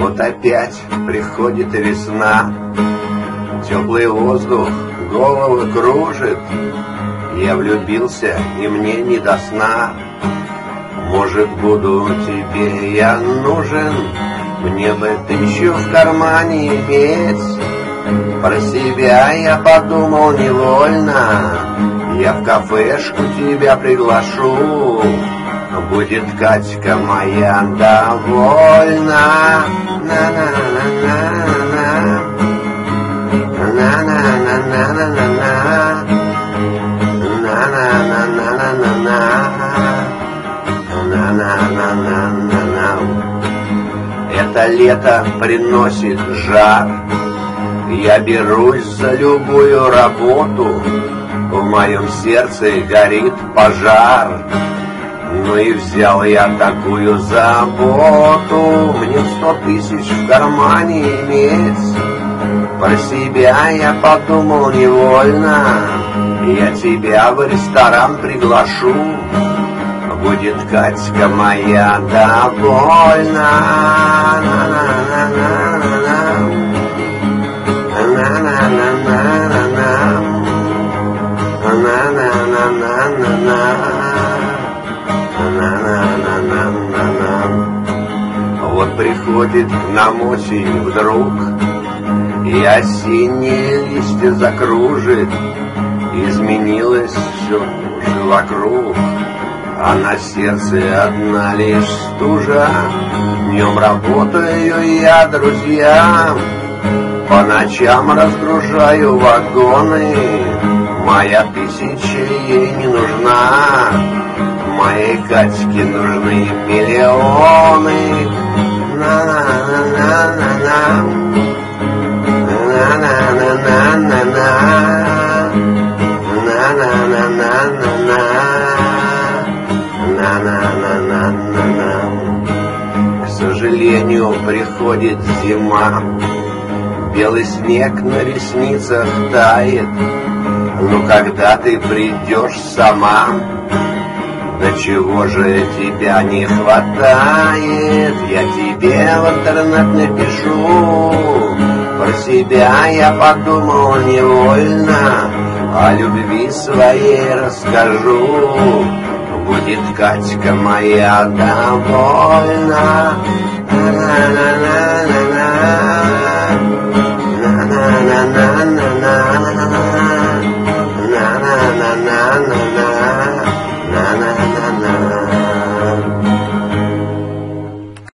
Вот опять приходит весна, теплый воздух голову кружит. Я влюбился, и мне не до сна. Может, буду тебе я нужен, мне бы тысячу в кармане иметь. Про себя я подумал невольно, я в кафешку тебя приглашу. Будет Катька моя довольна. На-на-на-на-на-на, на-на-на-на-на-на, на-на-на-на-на-на, на-на-на-на-на-на. Это лето приносит жар, я берусь за любую работу. В моем сердце горит пожар, ну и взял я такую заботу. Мне 100 тысяч в кармане иметь. Про себя я подумал невольно, я тебя в ресторан приглашу. Будет Катька моя довольна. Вот приходит к нам осень вдруг, и осенние листья закружит. Изменилось все уже вокруг, а на сердце одна лишь стужа. Днем работаю я, друзья, по ночам разгружаю вагоны. Моя тысяча ей не нужна, моей Катьке нужны миллионы. На-на-на-на-на-на, на-на-на-на-на-на, на-на-на-на-на-на, на-на-на-на-на-на. К сожалению, приходит зима, белый снег на ресницах тает. Ну когда ты придешь сама? Да чего же тебя не хватает? Я тебе в интернет напишу. Про себя я подумал невольно, о любви своей расскажу. Будет Катька моя довольна. На-на-на-на-на-на, на-на-на-на-на-на, на-на-на-на-на.